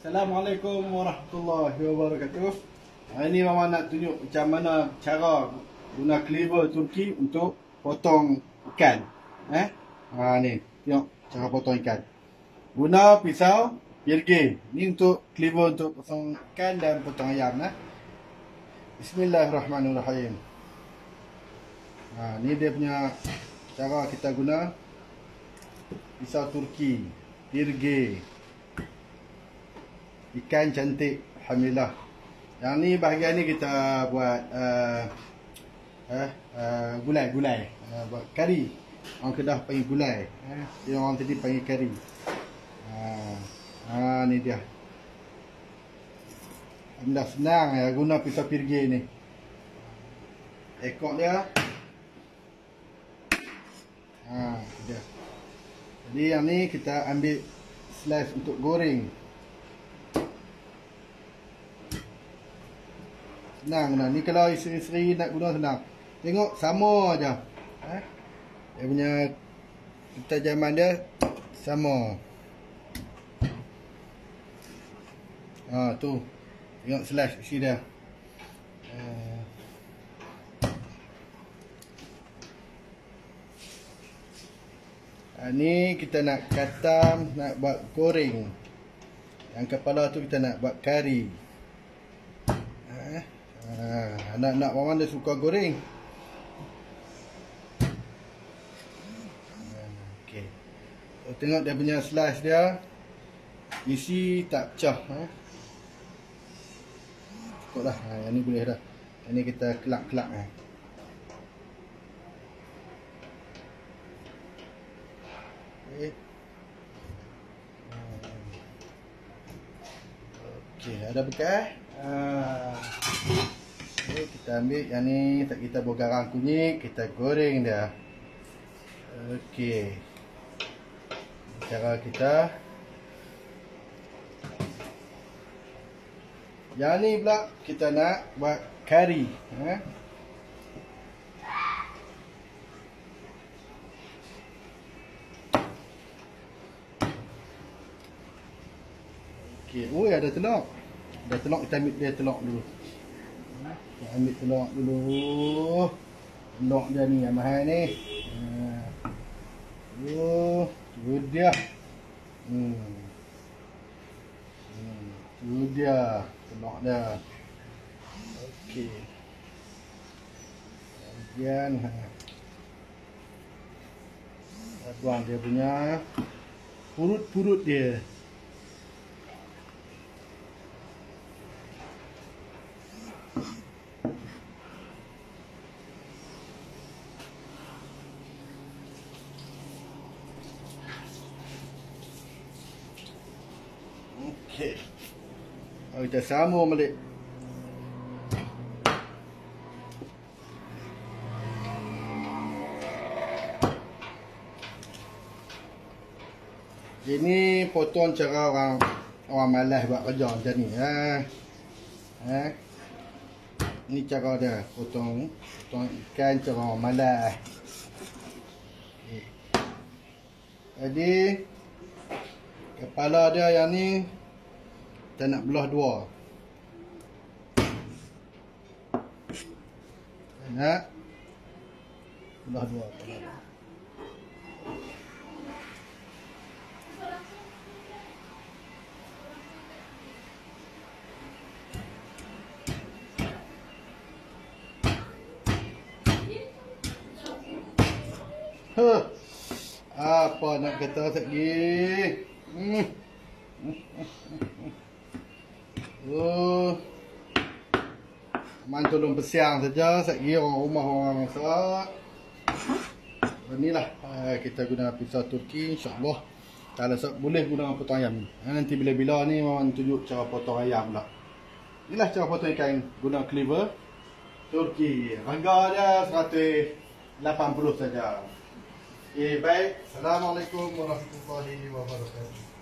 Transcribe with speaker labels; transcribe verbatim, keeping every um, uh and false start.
Speaker 1: Assalamualaikum warahmatullahi wabarakatuh. Hari ni Mama nak tunjuk macam mana cara guna cleaver Turki untuk potong ikan. Eh? Ha ni, tengok cara potong ikan. Guna pisau pirge. Ni untuk cleaver untuk potong ikan dan potong ayam eh. Bismillahirrahmanirrahim. Ha ni dia punya cara kita guna pisau Turki pirge. Ikan cantik, alhamdulillah. Yang ni bahagian ni kita buat uh, uh, uh, gulai, gulai. Uh, buat kari. Orang Kedah panggil gulai. Eh, dia orang tadi panggil kari. Ha, ha ni dia. Alhamdulillah senang ya guna pisau pirge ni. Ekor dia. Ha, dia. Jadi yang ni kita ambil slice untuk goreng. Senang guna. Ni kalau isteri-isteri nak guna senang. Tengok sama aja. Eh? Dia punya ketajaman dia sama. Ha tu. Tengok slash isi dia. Uh. Ha, ni kita nak katam, nak buat goreng. Yang kepala tu kita nak buat kari. Ha, anak-anak Maman dia suka goreng. Okey. So, tengok dia punya slice dia. Isi tak pecah. Ha? Cukup dah. Ha, yang ni boleh dah. Yang ni kita kelak-kelak. Ha. Okey. Okey, ada bekas. Ha. Okay, kita ambil yang ni, kita buat garam kunyit, kita goreng dia. Okey. Cara kita. Yang ni pula kita nak buat kari, ha? Okey, oh ada telur. Ada telur, kita ambil dia telur dulu. Kita ambil telur dulu. Telur dia ni yang mahal ni. Ha. Oh, tu dia. Hmm. Hmm, tu dia telur dia. Okey. Kemudian ha. Kita buang dia punya purut-purut dia. Okey. Oh, kita sambung balik. Ini potong cara orang orang malas buat kerja macam ni. Ha. Ha. Ni cara dia potong potong ikan cara orang malas. Okay. Jadi kepala dia yang ni kita nak belah dua. Kita nak belah dua. Huh. Apa nak kata lagi? Hmm. Oh. Man tolong bersiang saja, sekali orang rumah orang masak. Inilah kita guna pisau Turki, insya-Allah. Kalau boleh guna potong ayam ni. Nanti bila-bila ni Maman tunjuk cara potong ayam pula. Inilah cara potong ikan guna cleaver Turki. Harga dia seratus lapan puluh saja. Okay, baik. Assalamualaikum warahmatullahi wabarakatuh.